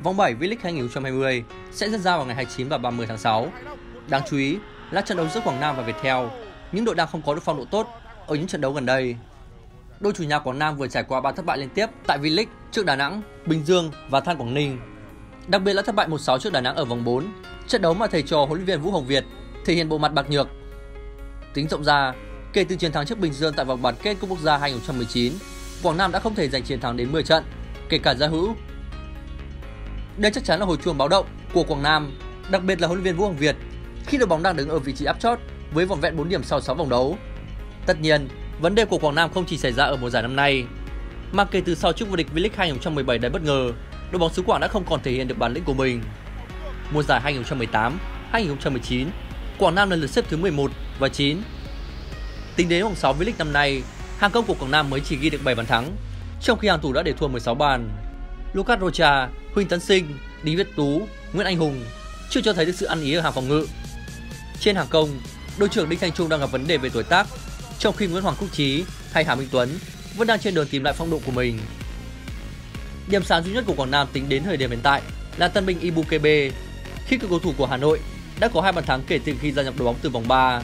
Vòng 7 V-League 2020 sẽ diễn ra vào ngày 29 và 30 tháng 6. Đáng chú ý là trận đấu giữa Quảng Nam và Viettel, những đội đang không có được phong độ tốt ở những trận đấu gần đây. Đội chủ nhà Quảng Nam vừa trải qua 3 thất bại liên tiếp tại V-League trước Đà Nẵng, Bình Dương và Than Quảng Ninh. Đặc biệt là thất bại 1-6 trước Đà Nẵng ở vòng 4, trận đấu mà thầy trò huấn luyện viên Vũ Hồng Việt thể hiện bộ mặt bạc nhược. Tính rộng ra, kể từ chiến thắng trước Bình Dương tại vòng bán kết Cúp Quốc gia 2019, Quảng Nam đã không thể giành chiến thắng đến 10 trận, kể cả giao hữu. Đây chắc chắn là hồi chuông báo động của Quảng Nam, đặc biệt là huấn luyện viên Vũ Hồng Việt khi đội bóng đang đứng ở vị trí áp chót với vỏn vẹn 4 điểm sau 6 vòng đấu. Tất nhiên, vấn đề của Quảng Nam không chỉ xảy ra ở mùa giải năm nay, mà kể từ sau chức vô địch V-League 2017 đầy bất ngờ, đội bóng xứ Quảng đã không còn thể hiện được bản lĩnh của mình. Mùa giải 2018-2019, Quảng Nam lần lượt xếp thứ 11 và 9. Tính đến vòng 6 V-League năm nay, hàng công của Quảng Nam mới chỉ ghi được 7 bàn thắng, trong khi hàng thủ đã để thua 16 bàn. Lucas Rocha, Huỳnh Tấn Sinh, Đinh Viết Tú, Nguyễn Anh Hùng chưa cho thấy được sự ăn ý ở hàng phòng ngự. Trên hàng công, đội trưởng Đinh Thanh Trung đang gặp vấn đề về tuổi tác, trong khi Nguyễn Hoàng Quốc Chí hay Hà Minh Tuấn vẫn đang trên đường tìm lại phong độ của mình. Điểm sáng duy nhất của Quảng Nam tính đến thời điểm hiện tại là tân binh Ibu Kebe, khi cựu cầu thủ của Hà Nội đã có 2 bàn thắng kể từ khi gia nhập đội bóng từ vòng 3.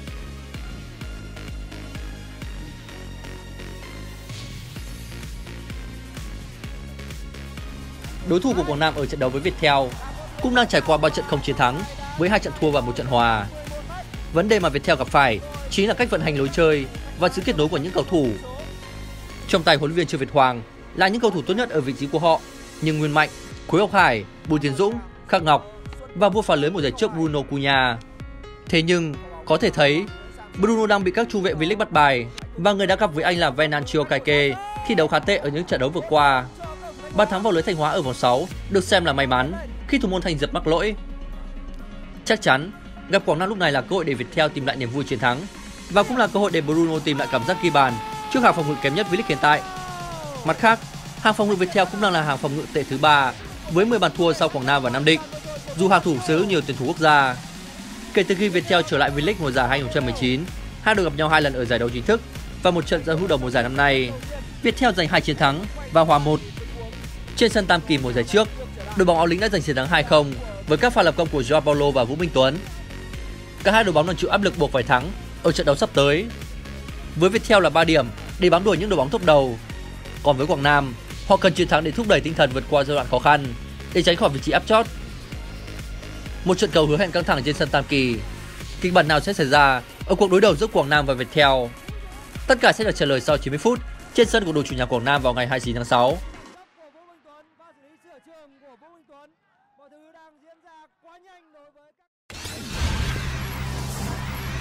Đối thủ của Quảng Nam ở trận đấu với Viettel cũng đang trải qua 3 trận không chiến thắng với 2 trận thua và 1 trận hòa. Vấn đề mà Viettel gặp phải chính là cách vận hành lối chơi và sự kết nối của những cầu thủ. Trong tay huấn luyện viên Trương Việt Hoàng là những cầu thủ tốt nhất ở vị trí của họ, nhưng Nguyên Mạnh, Quế Ngọc Hải, Bùi Tiến Dũng, Khắc Ngọc và vua phá lưới mùa giải trước Bruno Cunha. Thế nhưng có thể thấy Bruno đang bị các trung vệ V-League bắt bài và người đã gặp với anh là Venancio Caike thi đấu khá tệ ở những trận đấu vừa qua. Bàn thắng vào lưới Thanh Hóa ở vòng 6 được xem là may mắn khi thủ môn Thành Diệp mắc lỗi. Chắc chắn gặp Quảng Nam lúc này là cơ hội để Viettel tìm lại niềm vui chiến thắng và cũng là cơ hội để Bruno tìm lại cảm giác ghi bàn trước hàng phòng ngự kém nhất V-League hiện tại. Mặt khác, hàng phòng ngự Viettel cũng đang là hàng phòng ngự tệ thứ 3 với 10 bàn thua sau Quảng Nam và Nam Định, dù hàng thủ sở hữu nhiều tuyển thủ quốc gia. Kể từ khi Viettel trở lại V-League mùa giải 2019, hai đội gặp nhau 2 lần ở giải đấu chính thức và một trận giao hữu đầu mùa giải năm nay. Viettel giành 2 chiến thắng và hòa 1. Trên sân Tam Kỳ mùa giải trước, đội bóng áo lính đã giành chiến thắng 2-0 với các pha lập công của Joao Paulo và Vũ Minh Tuấn. Cả hai đội bóng đang chịu áp lực buộc phải thắng ở trận đấu sắp tới. Với Viettel là 3 điểm để bám đuổi những đội bóng top đầu. Còn với Quảng Nam, họ cần chiến thắng để thúc đẩy tinh thần vượt qua giai đoạn khó khăn để tránh khỏi vị trí áp chót. Một trận cầu hứa hẹn căng thẳng trên sân Tam Kỳ. Kịch bản nào sẽ xảy ra ở cuộc đối đầu giữa Quảng Nam và Viettel? Tất cả sẽ được trả lời sau 90 phút trên sân của đội chủ nhà Quảng Nam vào ngày 29 tháng 6.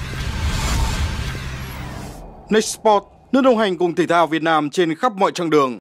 Next Sport, nước đồng hành cùng thể thao Việt Nam trên khắp mọi chặng đường.